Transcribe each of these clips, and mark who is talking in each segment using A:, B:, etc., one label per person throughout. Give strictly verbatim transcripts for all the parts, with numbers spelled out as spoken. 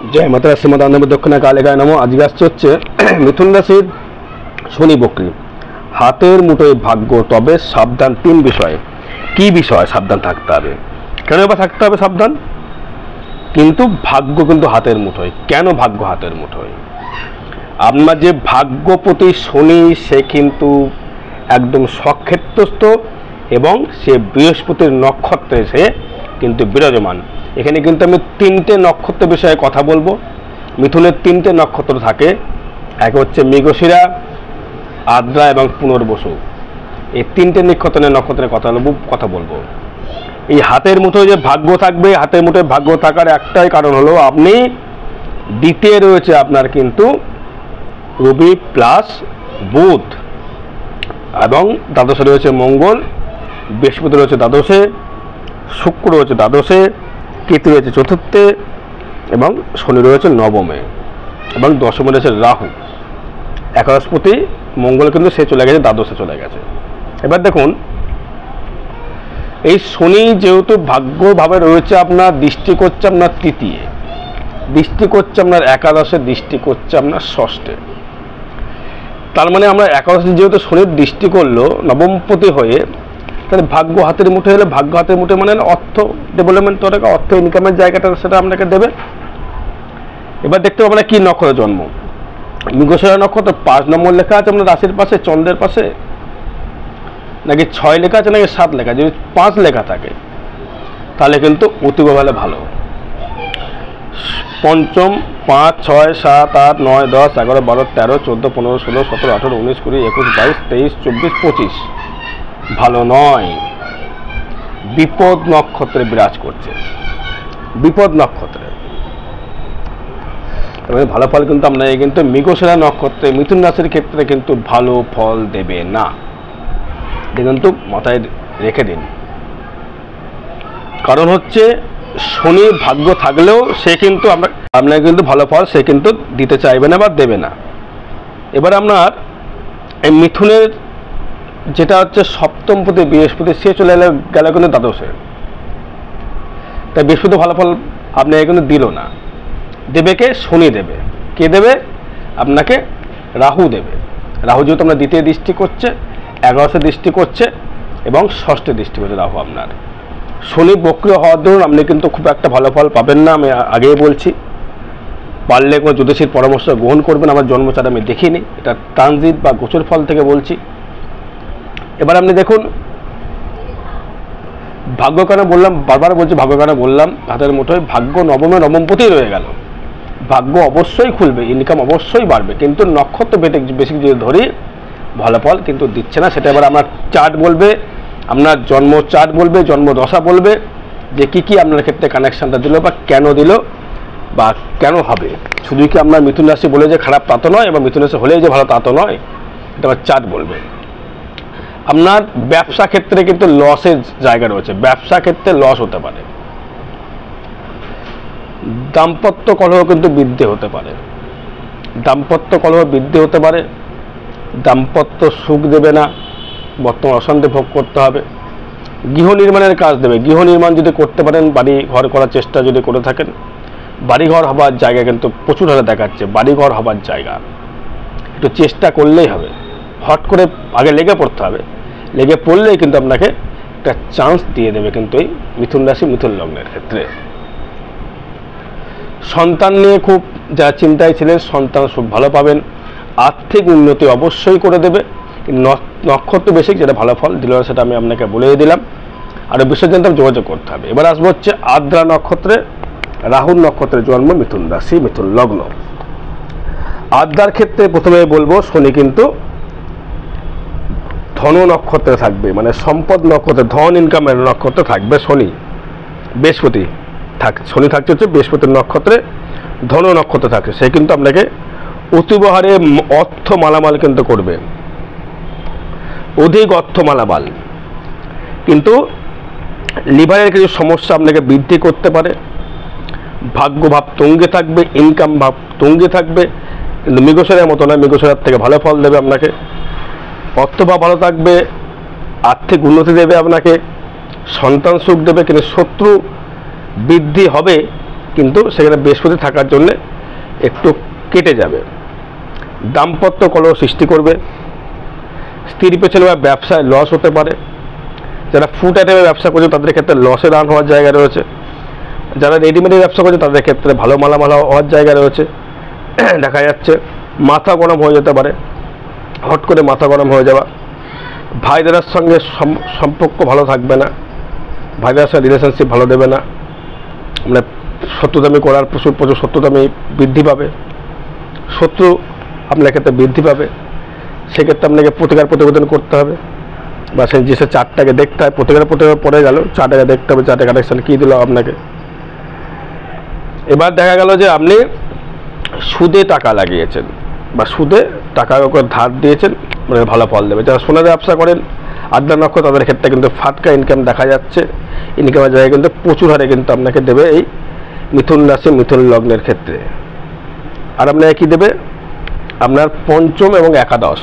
A: जय माता श्रीमद आनंद दक्षिणा काले गाय नमो। आज হচ্ছে মিথুন রাশির শনি বক্রী। হাতের মুঠোয় ভাগ্য, তবে সাবধান তিন বিষয়ে। কি বিষয় সাবধান থাকতে হবে? কেন বা থাকতে হবে সাবধান? কিন্তু ভাগ্য কিন্তু হাতের মুঠোয়। কেন ভাগ্য হাতের মুঠোয়? আপনার যে ভাগ্যপতি শনি, সে কিন্তু একদম সক্ষেত্রস্থ এবং সে বৃহস্পতির নক্ষত্রে সে কিন্তু বিরাজমান। এখানে কিন্তু আমি তিনটে নক্ষত্র বিষয়ে কথা বলবো। মিথুনের তিনটে নক্ষত্র থাকে, এক হচ্ছে মৃগশিরা, আদ্রা এবং পুনর্বসু। এই তিনটে নক্ষত্রের নক্ষত্রের কথা বলবো কথা বলবো এই হাতের মুঠোয় যে ভাগ্য থাকবে, হাতের মুঠোয় ভাগ্য থাকার একটাই কারণ হলো আপনি দ্বিতীয় রয়েছে আপনার কিন্তু রবি প্লাস বুধ, এবং দ্বাদশে রয়েছে মঙ্গল, বৃহস্পতি রয়েছে দ্বাদশে, শুক্র রয়েছে দ্বাদশে, কেতু রয়েছে চতুর্থে এবং শনি রয়েছে নবমে, এবং দশমে রয়েছে রাহু। একাদশপতি মঙ্গল কিন্তু সে চলে গেছে দ্বাদশে চলে গেছে। এবার দেখুন, এই শনি যেহেতু ভাগ্যভাবে রয়েছে আপনার, দৃষ্টি করছে আপনার তৃতীয়, দৃষ্টি করছে আপনার একাদশে, দৃষ্টি করছে আপনার ষষ্ঠে। তার মানে আমরা একাদশে যেহেতু শনির দৃষ্টি করলো নবমপতি হয়ে, তাহলে ভাগ্য হাতের মুঠে হলে, ভাগ্য হাতের মুঠে মানে অর্থ ডেভেলপমেন্ট, অর্থ ইনকামের জায়গাটা সেটা আপনাকে দেবে। এবার দেখতে পাবো আমরা কি নক্ষত্র জন্ম। মৃগশিরা নক্ষত্র পাঁচ নম্বর লেখা আছে আপনার রাশির পাশে, চন্দ্রের পাশে, নাকি ছয় লেখা আছে নাকি সাত লেখা। যদি পাঁচ লেখা থাকে তাহলে কিন্তু অতীব ভালো ভালো। পঞ্চম, পাঁচ, ছয়, সাত, আট, নয়, দশ, এগারো, বারো, তেরো, চোদ্দো, পনেরো, ষোলো, সতেরো, আঠেরো, উনিশ, কুড়ি, একুশ, বাইশ, তেইশ, চব্বিশ, পঁচিশ ভালো নয়। বিপদ নক্ষত্রে বিরাজ করছে, বিপদ নক্ষত্রে। ভালো ফল কিন্তু আমরা কিন্তু মৃগশিরা নক্ষত্রে, মিথুন রাশির ক্ষেত্রে কিন্তু ভালো ফল দেবে না, কিন্তু মাথায় রেখে দিন। কারণ হচ্ছে শনি ভাগ্য থাকলেও সে কিন্তু আমরা আপনাকে কিন্তু ভালো ফল সে কিন্তু দিতে চাইবে না বা দেবে না। এবার আপনার এই মিথুনের যেটা হচ্ছে সপ্তমপতি বৃহস্পতি, সে চলে গেলে গেল কিন্তু দ্বাদশে। তাই বৃহস্পতি ভালো ফল আপনাকে কিন্তু দিল না। দেবে কে? শনি দেবে। কে দেবে? আপনাকে রাহু দেবে। রাহু যেহেতু আপনার দ্বিতীয় দৃষ্টি করছে, এগারোশো দৃষ্টি করছে এবং ষষ্ঠে দৃষ্টি করছে রাহু আপনার। শনি বক্রী হওয়ার দরুন আপনি কিন্তু খুব একটা ভালো ফল পাবেন না, আমি আগেই বলছি। পারলে কোনো জ্যোতিষীর পরামর্শ গ্রহণ করবেন। আমার জন্মচার আমি দেখিনি, এটা ট্রানজিট বা গোচর ফল থেকে বলছি। এবার আপনি দেখুন, ভাগ্য কেন বললাম, বারবার বলছি ভাগ্য কেন বললাম, হাতের মুঠোয় ভাগ্য নবমে নবমপতি রয়ে গেল। ভাগ্য অবশ্যই খুলবে, ইনকাম অবশ্যই বাড়বে, কিন্তু নক্ষত্র বেটে বেশি যদি ধরি ভালো ফল কিন্তু দিচ্ছে না। সেটা এবার আপনার চার্ট বলবে, আপনার জন্ম চার্ট বলবে, জন্ম দশা বলবে যে কি কি আপনার ক্ষেত্রে কানেকশনটা দিল বা কেন দিল বা কেন হবে। শুধু কি আপনার মিথুন রাশি বলে যে খারাপ তা তো নয়, এবং মিথুন রাশি হলেই যে ভালো তা তো নয়, এটা আবার চার্ট বলবে। আপনার ব্যবসা ক্ষেত্রে কিন্তু লসের জায়গা রয়েছে, ব্যবসা ক্ষেত্রে লস হতে পারে। দাম্পত্য কলহ কিন্তু বৃদ্ধি হতে পারে, দাম্পত্য কলহ বৃদ্ধি হতে পারে। দাম্পত্য সুখ দেবে না, বর্তমান অশান্তি ভোগ করতে হবে। গৃহ নির্মাণের কাজ দেবে। গৃহ নির্মাণ যদি করতে পারেন, বাড়ি ঘর করার চেষ্টা যদি করে থাকেন, বাড়িঘর হবার জায়গা কিন্তু প্রচুর হারে দেখাচ্ছে। বাড়িঘর হবার জায়গা একটু চেষ্টা করলেই হবে, হট করে আগে লেগে পড়তে হবে। লেগে পড়লেই কিন্তু আপনাকে একটা চান্স দিয়ে দেবে কিন্তু এই মিথুন রাশি, মিথুন লগ্নের ক্ষেত্রে। সন্তান নিয়ে খুব যা চিন্তায় ছিলেন, সন্তান খুব ভালো পাবেন। আর্থিক উন্নতি অবশ্যই করে দেবে। নক্ষত্র বেশিক যেটা ভালো ফল দিল সেটা আমি আপনাকে বলেই দিলাম, আর বিষয় জানতে যোগাযোগ করতে হবে। এবার আসবো হচ্ছে আদ্রা নক্ষত্রে, রাহুর নক্ষত্রে জন্ম, মিথুন রাশি, মিথুন লগ্ন। আদ্রার ক্ষেত্রে প্রথমে বলবো শনি কিন্তু ধন নক্ষত্রে থাকবে, মানে সম্পদ নক্ষত্রে, ধন ইনকামের নক্ষত্রে থাকবে শনি। বৃহস্পতি থাক শনি থাকছে হচ্ছে বৃহস্পতির নক্ষত্রে, ধন নক্ষত্রে থাকছে। সে কিন্তু আপনাকে অতীব হারে অর্থ মালামাল কিন্তু করবে, অধিক অর্থ মালামাল। কিন্তু লিভারের কিছু সমস্যা আপনাকে বৃদ্ধি করতে পারে। ভাগ্য ভাব তুঙ্গে থাকবে, ইনকাম ভাব তুঙ্গে থাকবে, কিন্তু মৃগশিরার মতো নয়, মৃগশিরার থেকে ভালো ফল দেবে আপনাকে। অর্থভাব ভালো থাকবে, আর্থিক উন্নতি দেবে আপনাকে, সন্তান সুখ দেবে, কিন্তু শত্রু বৃদ্ধি হবে কিন্তু সেখানে বৃহস্পতি থাকার জন্য একটু কেটে যাবে। দাম্পত্য কলহ সৃষ্টি করবে, স্ত্রীর পেছনে বা ব্যবসায় লস হতে পারে। যারা ফুড আইটেমে ব্যবসা করছে তাদের ক্ষেত্রে লসে রান হওয়ার জায়গা রয়েছে। যারা রেডিমেডের ব্যবসা করছে তাদের ক্ষেত্রে ভালো মালামাল হওয়ার জায়গা রয়েছে। দেখা যাচ্ছে মাথা গরম হয়ে যেতে পারে, হট করে মাথা গরম হয়ে যাওয়া। ভাইদের সঙ্গে সম্পর্ক ভালো থাকবে না, ভাইদের সঙ্গে রিলেশনশিপ ভালো দেবে না, মানে শত্রুতামি করার প্রচুর প্রচুর শত্রুতামি বৃদ্ধি পাবে, শত্রু আপনার ক্ষেত্রে বৃদ্ধি পাবে। সেক্ষেত্রে আপনাকে প্রতিকার প্রতিবেদন করতে হবে, বা সেই যে সে চারটাকে দেখতে হয়। প্রতিকার প্রতিবেদন পড়ে গেল, চারটাকে দেখতে হবে, চারটে কানেকশান কী দিল আপনাকে। এবার দেখা গেল যে আপনি সুদে টাকা লাগিয়েছেন বা সুদে টাকা ওকে ধার দিয়েছেন, মানে ভালো ফল দেবে। যারা সোনার ব্যবসা করেন আদ্রা নক্ষত্র তাদের ক্ষেত্রে কিন্তু ফাটকা ইনকাম দেখা যাচ্ছে। ইনকামের জায়গায় কিন্তু প্রচুর হারে কিন্তু আপনাকে দেবে এই মিথুন রাশি মিথুন লগ্নের ক্ষেত্রে। আর আপনাকে কী দেবে, আপনার পঞ্চম এবং একাদশ,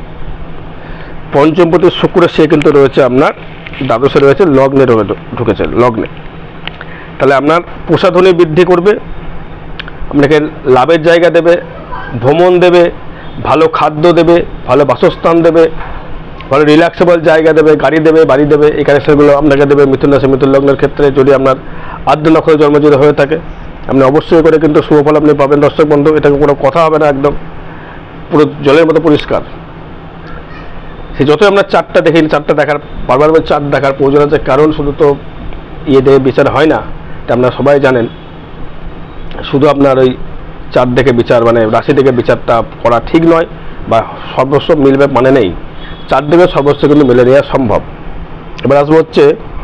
A: পঞ্চম প্রতি শুক্র সে কিন্তু রয়েছে আপনার দ্বাদশে রয়েছে, লগ্নে ঢুকেছে লগ্নে। তাহলে আপনার প্রসাধনী বৃদ্ধি করবে, আপনাকে লাভের জায়গা দেবে, ভ্রমণ দেবে, ভালো খাদ্য দেবে, ভালো বাসস্থান দেবে, ভালো রিল্যাক্সেবল জায়গা দেবে, গাড়ি দেবে, বাড়ি দেবে। এই কানেকশনগুলো আপনাকে দেবে মিথুন রাশি মিথুন লগ্নের ক্ষেত্রে। যদি আপনার আদ্র নক্ষত্রের জন্ম যদি হয়ে থাকে আপনি অবশ্যই করে কিন্তু শুভফল আপনি পাবেন দর্শক বন্ধু। এটাকে কোনো কথা হবে না, একদম পুরো জলের মতো পরিষ্কার। সে যতই আপনার চারটা দেখেন, চারটা দেখার বারবার চার দেখার প্রয়োজন আছে, কারণ শুধু তো ইয়ে দেখে বিচার হয় না, এটা আপনারা সবাই জানেন। শুধু আপনার ওই চার দেখে বিচার, মানে রাশি দেখে বিচারটা করা ঠিক নয়, বা সর্বস্ব মিলবে মানে নেই। চার দিকে সর্বস্ব কিন্তু মিলে নেওয়া সম্ভব। এবার আসবো হচ্ছে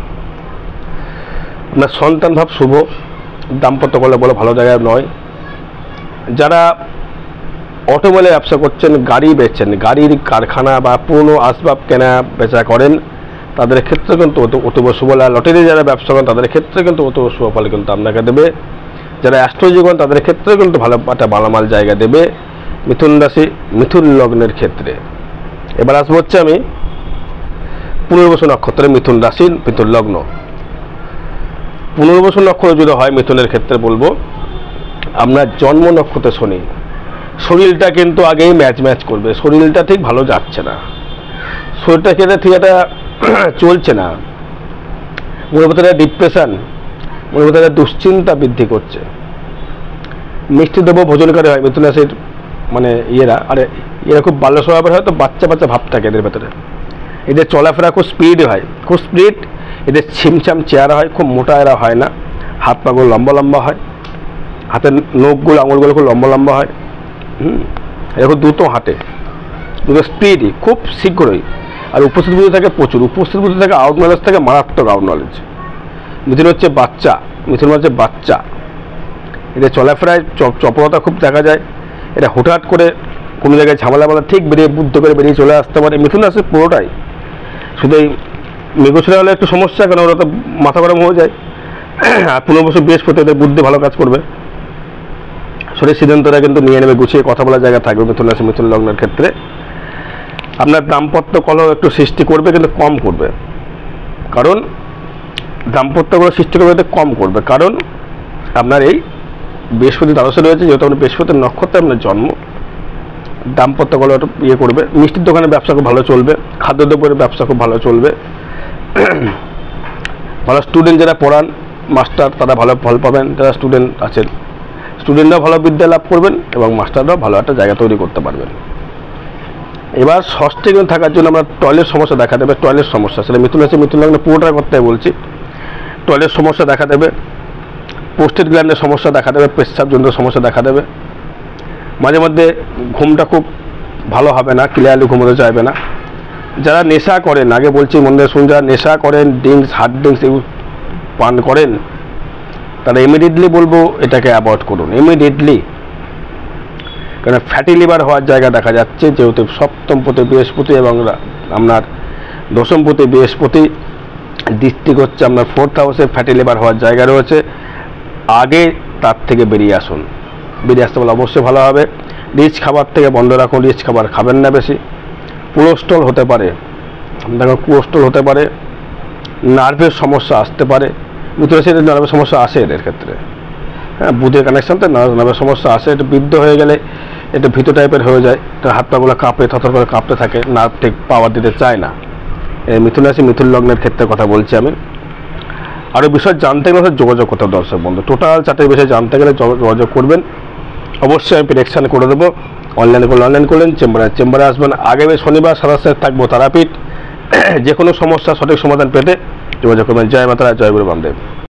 A: আপনার সন্তান ভাব শুভ, দাম্পত্য করলে বলে ভালো জায়গায় নয়। যারা অটোমোবাইলে ব্যবসা করছেন, গাড়ি বেচছেন, গাড়ির কারখানা বা পুরনো আসবাব কেনা বেচা করেন, তাদের ক্ষেত্রে কিন্তু অতীব শুভ। লটারি যারা ব্যবসা করেন তাদের ক্ষেত্রে কিন্তু অতীব শুভ ফল কিন্তু আপনাকে দেবে। যারা অ্যাস্ট্রোলজি করেন তাদের ক্ষেত্রে কিন্তু ভালো একটা মালামাল জায়গা দেবে মিথুন রাশি মিথুন লগ্নের ক্ষেত্রে। এবার আসবো হচ্ছে আমি পুনর্বসু নক্ষত্রে মিথুন রাশি মিথুন লগ্ন। পুনর্বসু নক্ষত্র যদি হয় মিথুনের ক্ষেত্রে বলবো আপনার জন্ম নক্ষত্রে শনি, শরীরটা কিন্তু আগেই ম্যাচ ম্যাচ করবে, শরীরটা ঠিক ভালো যাচ্ছে না, শরীরটা কিন্তু ঠিক একটা চলছে না, মনের ভিতরে ডিপ্রেশন, মনের ভিতরে দুশ্চিন্তা বৃদ্ধি করছে। মিষ্টি দ্রব্য ভোজনকারী হয় মিথুন রাশির মানে ইয়েরা, আরে এরা খুব বাল্য স্বভাবের হয়, তো বাচ্চা বাচ্চা ভাব থাকে এদের ভেতরে। এদের চলাফেরা খুব স্পিড হয়, খুব স্পিড। এদের ছিমছাম চেহারা হয়, খুব মোটা এরা হয় না, হাত পাগুলো লম্বা লম্বা হয়, হাতের নখগুলো আঙুলগুলো খুব লম্বা লম্বা হয়। হুম এরা খুব দ্রুত হাঁটে, দ্রুত স্পিডই, খুব শীঘ্রই। আর উপস্থিত বুদ্ধি থাকে প্রচুর, উপস্থিত বুদ্ধি থাকে, আউট নলেজ থাকে মারাত্মক আউট নলেজ। মিথুন হচ্ছে বাচ্চা, মিথুন হচ্ছে বাচ্চা। এদের চলাফেরায় চপলতা খুব দেখা যায়। এটা হুটহাট করে কোনো জায়গায় ঝামেলা বলা ঠিক বেরিয়ে বুদ্ধ করে বেরিয়ে চলে আসতে পারে। মিথুন রাশি পুরোটাই শুধু এই মেঘছড়া হলে একটু সমস্যা, কারণ ওরা তো মাথা গরম হয়ে যায়। আর পুনর্বসু বৃহস্পতি ওদের বুদ্ধি ভালো কাজ করবে, সঠিক সিদ্ধান্তটা কিন্তু নিয়ে নেবে, গুছিয়ে কথা বলার জায়গা থাকবে মিথুন রাশি মিথুন লগ্নের ক্ষেত্রে। আপনার দাম্পত্য কলহ একটু সৃষ্টি করবে, কিন্তু কম করবে, কারণ দাম্পত্য কলহ সৃষ্টি করবে কম করবে, কারণ আপনার এই বৃহস্পতি দ্বাদশে রয়েছে, যেহেতু আপনার বৃহস্পতির নক্ষত্রে আপনার জন্ম। দাম্পত্য কলহ একটু ইয়ে করবে। মিষ্টির দোকানে ব্যবসা খুব ভালো চলবে, খাদ্যদ্রব্যের ব্যবসা খুব ভালো চলবে। ভালো স্টুডেন্ট যারা পড়ান, মাস্টার, তারা ভালো ফল পাবেন। যারা স্টুডেন্ট আছেন, স্টুডেন্টরাও ভালো বিদ্যা লাভ করবেন এবং মাস্টাররাও ভালো একটা জায়গা তৈরি করতে পারবেন। এবার ষষ্ঠে কিন্তু থাকার জন্য আমরা টয়লেট সমস্যা দেখা দেবে, টয়লেট সমস্যা, সেটা মিথুন রাশি মিথুন লগ্নে পুরোটার কথাই বলছি। টয়লেট সমস্যা দেখা দেবে, পোস্টেড গ্ল্যান্ডের সমস্যা দেখা দেবে, পেশাবজনিত সমস্যা দেখা দেবে। মাঝে মধ্যে ঘুমটা খুব ভালো হবে না, ক্লিয়ারলি ঘুমোতে চাইবে না। যারা নেশা করেন, আগে বলছি মনে শুন, যারা নেশা করেন, ড্রিঙ্কস, হার্ড ড্রিঙ্কস এগুলো পান করেন, তারা ইমিডিয়েটলি বলবো এটাকে অ্যাভয়েড করুন, ইমিডিয়েটলি। কারণ ফ্যাটি লিভার হওয়ার জায়গা দেখা যাচ্ছে, যেহেতু সপ্তমপতি বৃহস্পতি এবং আপনার দশমপতি বৃহস্পতি ডিস্ট্রিক্ট হচ্ছে আপনার ফোর্থ হাউসে, ফ্যাটি লিভার হওয়ার জায়গা রয়েছে। আগে তার থেকে বেরিয়ে আসুন, বেরিয়ে আসতে বলে অবশ্যই ভালো হবে। রিচ খাবার থেকে বন্ধ রাখুন, রিচ খাবার খাবেন না বেশি। কোলেস্ট্রল হতে পারে, দেখো কোলেস্ট্রল হতে পারে, নার্ভের সমস্যা আসতে পারে। মিথুন রাশির নার্ভের সমস্যা আসে এদের ক্ষেত্রে, হ্যাঁ, বুধের কানেকশন তো নার্ভ নার্ভের সমস্যা আসে, একটু বৃদ্ধ হয়ে গেলে একটু ভীত টাইপের হয়ে যায়, তো হাত পাগুলো কাঁপে, থরথর করে কাঁপতে থাকে, নার্ভ ঠিক পাওয়ার দিতে চায় না। এই মিথুন রাশি মিথুন লগ্নের ক্ষেত্রে কথা বলছি আমি। আরও বিষয় জানতে গেলে যোগাযোগ করতে হবে দর্শক বন্ধু, টোটাল চারটে বিষয় জানতে গেলে যোগাযোগ করবেন। অবশ্যই আমি প্রেডিকশান করে দেবো, অনলাইনে করলে অনলাইন করলেন, চেম্বারে চেম্বারে আসবেন। আগামী শনিবার সাতাশে থাকবো তারাপীঠ। যে কোনো সমস্যা সঠিক সমাধান পেতে যোগাযোগ করবেন। জয় মাতারা, জয় গুরু বামদেব।